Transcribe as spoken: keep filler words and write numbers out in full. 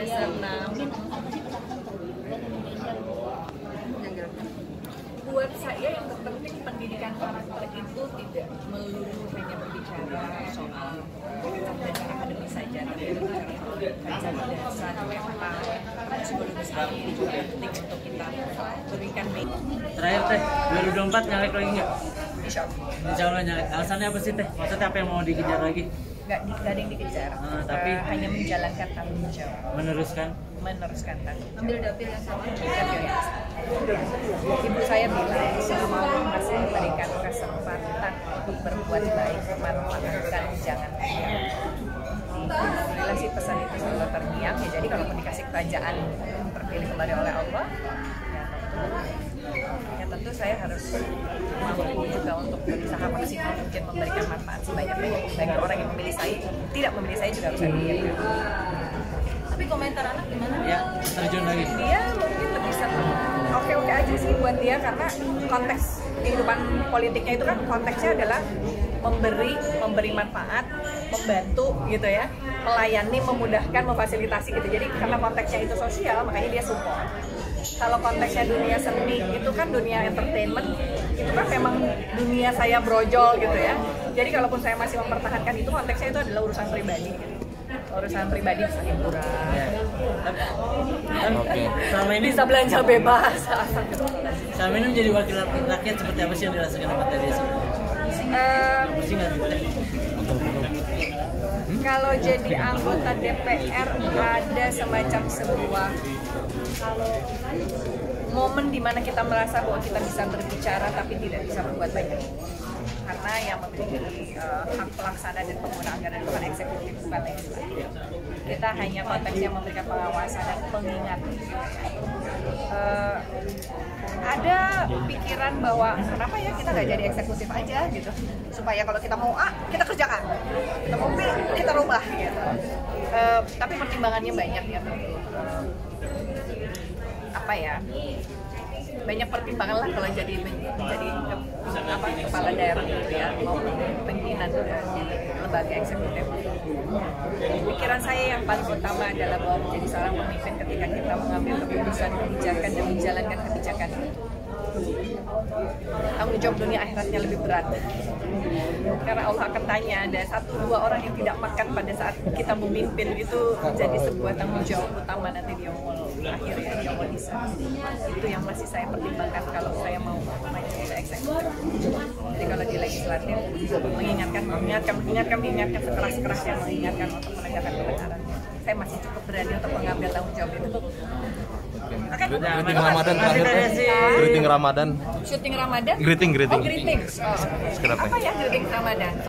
semester enam. Buat saya yang terpenting pendidikan karakter itu tidak melulu hanya berbicara soal pelajaran akademis saja, tapi juga soal dasar mental, psikologis ini juga penting untuk kita berikan. Terakhir teh, dua ribu dua puluh empat nyalek lagi nggak? Insya Allah. Insya Allah nyalek. Alasannya apa sih teh? Maksudnya apa yang mau dikejar lagi? Nggak, nggak ada yang dikejar, uh, tapi uh, hanya menjalankan tanggung jawab. Meneruskan? Meneruskan tanggung jawab. Ambil dapil yang sama. Dapil yang sama. Ibu saya bilang, selama Allah masih memberikan kesempatan untuk berbuat baik, manfaatkan, jangan diam. Alhamdulillah sih pesan itu sudah terdiam, ya jadi kalaupun dikasih kerajaan terpilih kembali oleh Allah, ya tentu, ya tentu saya harus mampu juga untuk berusaha maksimal mungkin memberikan manfaat sebanyak-banyaknya bagi orang yang memilih saya, tidak memilih saya juga harus saya pikirkan. Tapi komentar anak gimana? Ya, terjun lagi. Dia mungkin lebih senang, oke-oke aja sih buat dia, karena konteks kehidupan politiknya itu kan konteksnya adalah memberi, memberi manfaat, membantu gitu ya, melayani, memudahkan, memfasilitasi gitu. Jadi karena konteksnya itu sosial, makanya dia support. Kalau konteksnya dunia seni, itu kan dunia entertainment, itu kan memang dunia saya brojol gitu ya. Jadi kalaupun saya masih mempertahankan itu, konteksnya itu adalah urusan pribadi gitu. Urusan pribadi bisa hiburan, ya. Oke. Selama ini bisa belanja bebas, asal gitu. Selama ini menjadi wakil rakyat seperti apa sih yang dirasakan sama tadi sih? Uh, Bersih nggak gitu? Kalau jadi anggota D P R ada semacam sebuah momen di mana kita merasa bahwa kita bisa berbicara tapi tidak bisa berbuat banyak. Karena yang memiliki uh, hak pelaksana dan pengguna anggaran itu kan eksekutif, bukan legislatif. Kita hanya konteksnya memberikan pengawasan dan pengingat. Uh, ada pikiran bahwa kenapa ya kita nggak jadi eksekutif aja gitu, supaya kalau kita mau A kita kerjakan, kita mau B kita rubah gitu. Uh, tapi pertimbangannya banyak ya, uh, apa ya? Banyak pertimbangan lah kalau jadi menjadi ke, apa, kepala daerah gitu ya, maupun pimpinan di lembaga eksekutif. Pikiran saya yang paling utama adalah bahwa menjadi seorang pemimpin ketika kita mengambil keputusan kebijakan dan menjalankan kebijakan itu, tanggung jawab dunia akhiratnya lebih berat. Karena Allah akan tanya, ada satu dua orang yang tidak makan pada saat kita memimpin, itu menjadi sebuah tanggung jawab utama nanti di yaumul akhir ya, di yaumul hisab. Itu yang masih saya pertimbangkan kalau saya mau maju ke eksekutif. Jadi kalau di legislatif, mengingatkan, mengingatkan, mengingatkan, mengingatkan sekeras-kerasnya, mengingatkan untuk menegakkan kebenaran. Saya masih cukup berani untuk mengambil tanggung jawab itu. Oke. Greeting Ramadan terakhir. Greeting Ramadan. Syuting Ramadan? Greeting, greeting. Oh, greeting. Oh, okay. Apa ya greeting Ramadan?